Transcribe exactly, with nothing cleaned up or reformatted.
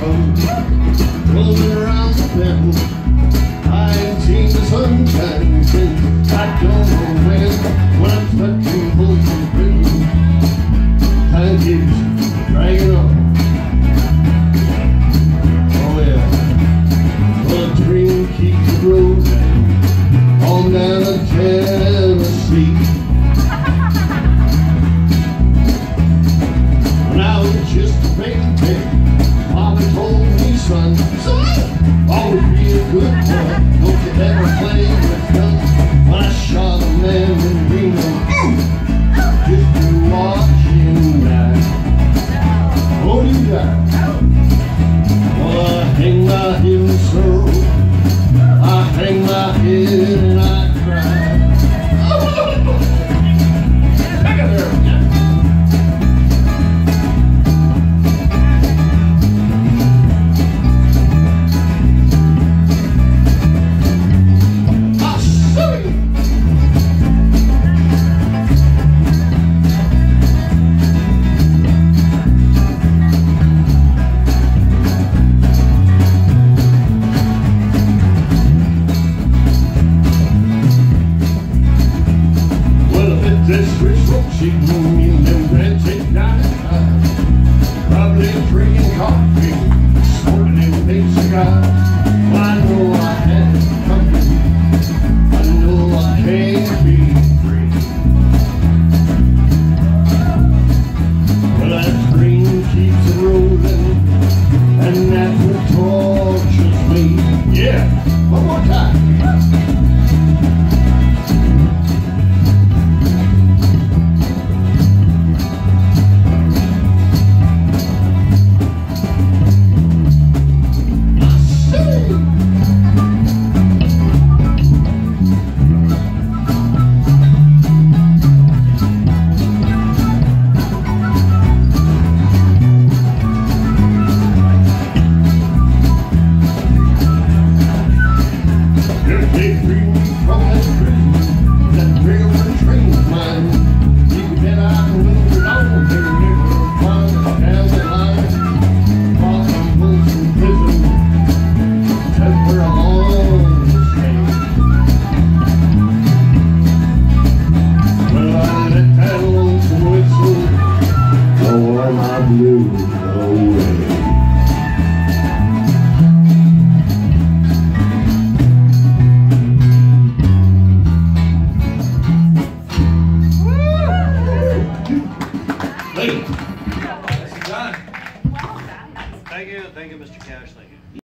come rolling around the bend. I ain't seen the sunshine since I don't know when. When I'm stuck in Folsom Prison, time keeps dragging on. Oh yeah, well the dream keeps rolling on down to Tennessee. When I was just a baby, Mama told me, son, son, always be a good boy. Don't you ever play with guns. When I shot a man in Reno, just to watch him die. Oh, you die. Well, I hang my head so, I hang my head and I cry. Look at her. This rich folk, she moved me in them red tape down in time. Probably drinking coffee, smoking them big cigars. Well, I know I had it coming. I know I can't be free. Well, that dream keeps it rolling, and that's what tortures me. Yeah, one more time. They free me from that prison, that railroad train of mine. You can bet I moved it on, they never find it down the line. While I'm Folsom Prison, that's where I long to stay. Well, I let that lonesome whistle blow all my blues away. Thank you, thank you, Mister Cash, thank you.